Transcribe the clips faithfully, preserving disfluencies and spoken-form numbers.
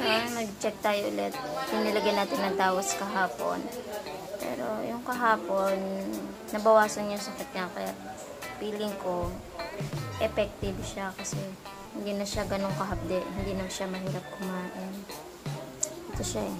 Ngayon, mag-check tayo ulit. Pinilagyan natin ng tawos kahapon. Pero yung kahapon, nabawasan yung sakit niya. Kaya feeling ko, effective siya kasi hindi na siya ganun kahapde. Hindi na siya mahirap kumain. Ito siya eh.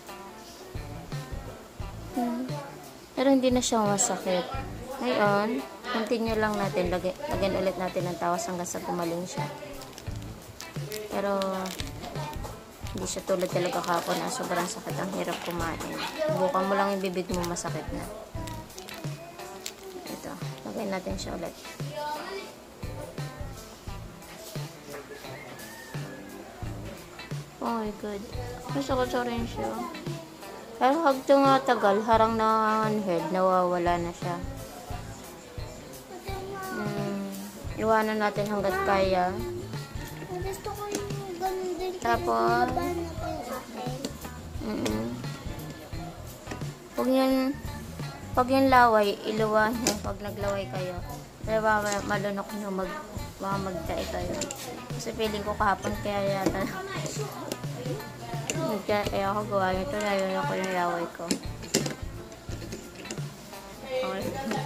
Hmm. Pero hindi na siya masakit. Ngayon, continue lang natin. Lagyan, lagyan ulit natin ng tawas hanggang sa gumaling siya. Pero, hindi siya tulad talaga kahapon na sobrang sakit. Ang hirap kumain. Bukan mo lang yung bibig mo, masakit na. Ito, lagyan natin siya ulit. Oh my god. Masakit sa rin siya. Pero hag ito nga tagal, harang na head, nawawala na siya. Hmm, iwanan natin hanggat kaya. Gusto ko yung ganun din. Tapos, mm -mm. Pag yun, pag yung laway, iluwa nyo pag naglaway kayo. Pero baka malunok nyo mag, baka magtae kayo. Kasi feeling ko kahapon kaya yata. Kaya ako gawa nito, nalunok ko yung laway ko. Okay.